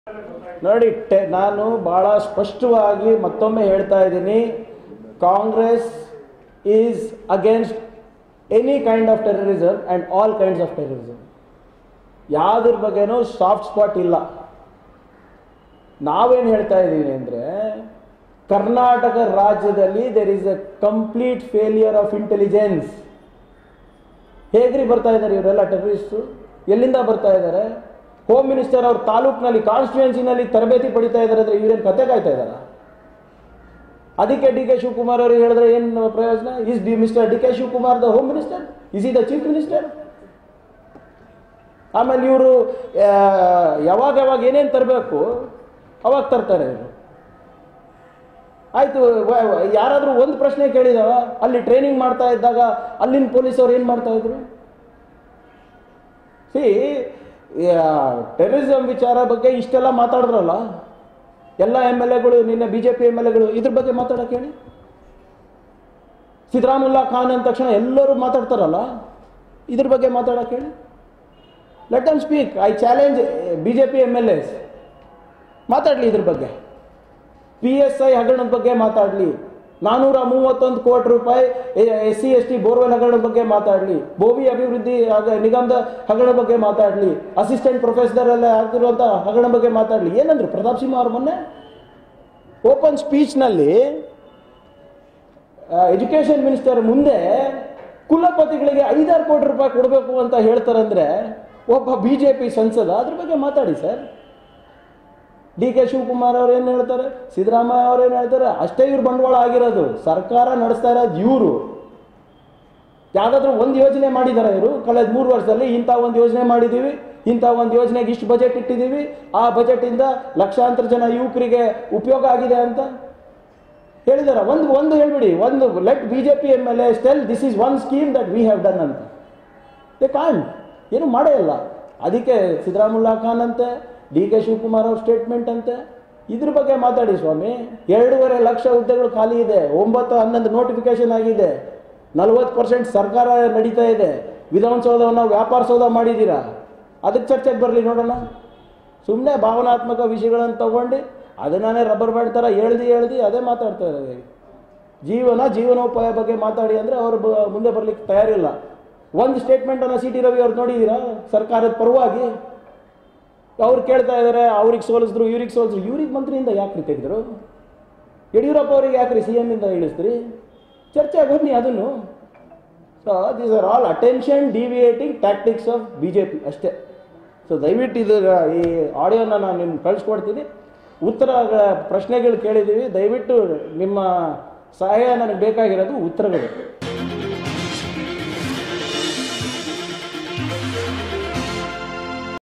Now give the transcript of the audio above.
ನೋಡಿ, ನಾನು ಬಹಳ ಸ್ಪಷ್ಟವಾಗಿ ಮತ್ತೊಮ್ಮೆ ಹೇಳ್ತಾ ಇದ್ದೀನಿ, Congress is against any kind of terrorism and all kinds of terrorism. ಯಾವುದ್ರ ಬಗ್ಗೆನೂ ಸಾಫ್ಟ್ ಸ್ಪಾಟ್ ಇಲ್ಲ. ನಾವೇನು ಹೇಳ್ತಾ ಇದ್ದೀವಿ ಅಂದರೆ, ಕರ್ನಾಟಕ ರಾಜ್ಯದಲ್ಲಿ there is a complete failure of intelligence. ಹೇಗ್ರಿ ಬರ್ತಾ ಇದ್ದಾರೆ ಇವರೆಲ್ಲ ಟೆರರಿಸ್ಟು? ಎಲ್ಲಿಂದ ಬರ್ತಾ ಇದ್ದಾರೆ? ಹೋಮ್ ಮಿನಿಸ್ಟರ್ ಅವ್ರ ತಾಲೂಕಿನಲ್ಲಿ ಕಾನ್ಸ್ಟಿಟ್ಯೂನ್ಸಿನಲ್ಲಿ ತರಬೇತಿ ಪಡಿತಾ ಇದ್ದಾರೆ ಅಂದರೆ ಇವರೇನು ಕತೆ ಕಾಯ್ತಾ ಇದ್ದಾರ? ಅದಕ್ಕೆ ಡಿ ಕೆ ಶಿವಕುಮಾರ್ ಅವರು ಹೇಳಿದ್ರೆ ಏನು ಪ್ರಯೋಜನ? Is mister D K Shivakumar the home minister? Is ಈ ದ ಚೀಫ್ ಮಿನಿಸ್ಟರ್? ಆಮೇಲೆ ಇವರು ಯಾವಾಗ ಏನೇನು ತರಬೇಕು ಅವಾಗ ತರ್ತಾರೆ ಇವರು. ಆಯಿತು, ಯಾರಾದರೂ ಒಂದು ಪ್ರಶ್ನೆ ಕೇಳಿದಾವ? ಅಲ್ಲಿ ಟ್ರೈನಿಂಗ್ ಮಾಡ್ತಾ ಇದ್ದಾಗ ಅಲ್ಲಿನ ಪೊಲೀಸವ್ರು ಏನು ಮಾಡ್ತಾ ಇದ್ರು? ಟೆರರಿಸಮ್ ವಿಚಾರ ಬಗ್ಗೆ ಇಷ್ಟೆಲ್ಲ ಮಾತಾಡಿದ್ರಲ್ಲ ಎಲ್ಲ ಎಮ್ ಎಲ್ ಎಗಳು, ನಿನ್ನೆ BJP ಎಮ್ ಎಲ್ ಎಗಳು ಇದ್ರ ಬಗ್ಗೆ ಮಾತಾಡೋಕೆ ಹೇಳಿ. ಸಿದ್ದರಾಮುಲ್ಲಾ ಖಾನ್ ಅಂದ ತಕ್ಷಣ ಎಲ್ಲರೂ ಮಾತಾಡ್ತಾರಲ್ಲ, ಇದ್ರ ಬಗ್ಗೆ ಮಾತಾಡೋಕೆ ಹೇಳಿ. Let them speak. I challenge BJP MLAs, ಮಾತಾಡಲಿ ಇದ್ರ ಬಗ್ಗೆ. PSI ಹಗರಣದ ಬಗ್ಗೆ ಮಾತಾಡಲಿ, 431 ಕೋಟಿ ರೂಪಾಯಿ SC ST ಬೋರ್ವೆಲ್ ಹಗರಣದ ಬಗ್ಗೆ ಮಾತಾಡಲಿ, ಬೋವಿ ಅಭಿವೃದ್ಧಿ ನಿಗಮದ ಹಗರಣ ಬಗ್ಗೆ ಮಾತಾಡಲಿ, ಅಸಿಸ್ಟೆಂಟ್ ಪ್ರೊಫೆಸರ್ ಎಲ್ಲ ಆಗ್ತಿರುವಂಥ ಹಗರಣ ಬಗ್ಗೆ ಮಾತಾಡಲಿ. ಏನಂದ್ರು ಪ್ರತಾಪ್ ಸಿಂಹ ಅವ್ರ ಮೊನ್ನೆ ಓಪನ್ ಸ್ಪೀಚ್ನಲ್ಲಿ ಎಜುಕೇಷನ್ ಮಿನಿಸ್ಟರ್ ಮುಂದೆ ಕುಲಪತಿಗಳಿಗೆ 5-6 ಕೋಟಿ ರೂಪಾಯಿ ಕೊಡಬೇಕು ಅಂತ ಹೇಳ್ತಾರಂದ್ರೆ ಒಬ್ಬ BJP ಸಂಸದ ಅದ್ರ ಬಗ್ಗೆ ಮಾತಾಡಿ ಸರ್. ಡಿ ಕೆ ಶಿವಕುಮಾರ್ ಅವ್ರು ಏನು ಹೇಳ್ತಾರೆ, ಸಿದ್ದರಾಮಯ್ಯ ಅವ್ರು ಏನು ಹೇಳ್ತಾರೆ, ಅಷ್ಟೇ ಇವ್ರು ಬಂಡವಾಳ ಆಗಿರೋದು. ಸರ್ಕಾರ ನಡೆಸ್ತಾ ಇರೋದು ಇವರು. ಯಾವುದಾದ್ರೂ ಒಂದು ಯೋಜನೆ ಮಾಡಿದ್ದಾರೆ ಇವರು ಕಳೆದ 3 ವರ್ಷದಲ್ಲಿ? ಇಂಥ ಒಂದು ಯೋಜನೆ ಮಾಡಿದ್ದೀವಿ, ಇಂಥ ಒಂದು ಯೋಜನೆಗೆ ಇಷ್ಟು ಬಜೆಟ್ ಇಟ್ಟಿದ್ದೀವಿ, ಆ ಬಜೆಟಿಂದ ಲಕ್ಷಾಂತರ ಜನ ಯುವಕರಿಗೆ ಉಪಯೋಗ ಆಗಿದೆ ಅಂತ ಹೇಳಿದಾರ? ಒಂದು ಹೇಳ್ಬಿಡಿ, ಒಂದು let BJP MLAs tell this is one scheme that we have done ಅಂತ. ದೇ ಕಾಂಟ್, ಏನು ಮಾಡೇ ಇಲ್ಲ. ಅದಕ್ಕೆ ಸಿದ್ದರಾಮುಲ್ಲಾ ಖಾನ್ ಅಂತೆ, ಡಿ ಕೆ ಶಿವಕುಮಾರ್ ಅವ್ರ ಸ್ಟೇಟ್ಮೆಂಟ್ ಅಂತೆ. ಇದ್ರ ಬಗ್ಗೆ ಮಾತಾಡಿ ಸ್ವಾಮಿ. 2.5 ಲಕ್ಷ ಹುದ್ದೆಗಳು ಖಾಲಿ ಇದೆ, 9-11 ನೋಟಿಫಿಕೇಶನ್ ಆಗಿದೆ, 40% ಸರ್ಕಾರ ನಡೀತಾ ಇದೆ, ವಿಧಾನಸೌಧವನ್ನು ವ್ಯಾಪಾರ ಸೌಧ ಮಾಡಿದ್ದೀರಾ, ಅದಕ್ಕೆ ಚರ್ಚೆಗೆ ಬರಲಿ ನೋಡೋಣ. ಸುಮ್ಮನೆ ಭಾವನಾತ್ಮಕ ವಿಷಯಗಳನ್ನು ತಗೊಂಡು ಅದನ್ನೇ ರಬ್ಬರ್ ಬ್ಯಾಂಡ್ ಥರ ಹೇಳ್ದು ಅದೇ ಮಾತಾಡ್ತಾ ಇದ್ದಾರೆ. ಜೀವನೋಪಾಯ ಬಗ್ಗೆ ಮಾತಾಡಿ ಅಂದರೆ ಅವರು ಮುಂದೆ ಬರಲಿಕ್ಕೆ ತಯಾರಿಲ್ಲ. ಒಂದು ಸ್ಟೇಟ್ಮೆಂಟನ್ನು CT ರವಿ ಅವ್ರು ನೋಡಿದ್ದೀರಾ? ಸರ್ಕಾರದ ಪರವಾಗಿ ಅವ್ರು ಕೇಳ್ತಾ ಇದ್ದಾರೆ, ಅವ್ರಿಗೆ ಸೋಲಿಸಿದ್ರು, ಇವ್ರಿಗೆ ಮಂತ್ರಿಯಿಂದ ಯಾಕ್ರಿ ತೆಗೆದ್ರು? ಯಡಿಯೂರಪ್ಪ ಅವ್ರಿಗೆ ಯಾಕ್ರಿ CM ಇಂದ ಇಳಿಸ್ತೀರಿ? ಚರ್ಚೆಗೆ ಬನ್ನಿ ಅದನ್ನು. So these are all attention deviating tactics of BJP ಅಷ್ಟೇ. ಸೊ ದಯವಿಟ್ಟು ಈ ಆಡಿಯೋನ ನಾನು ನಿಮ್ಗೆ ಕಳಿಸ್ಕೊಡ್ತೀನಿ. ಪ್ರಶ್ನೆಗಳು ಕೇಳಿದ್ದೀವಿ, ದಯವಿಟ್ಟು ನಿಮ್ಮ ಸಹಾಯ ನನಗೆ ಬೇಕಾಗಿರೋದು ಉತ್ತರಗಳು.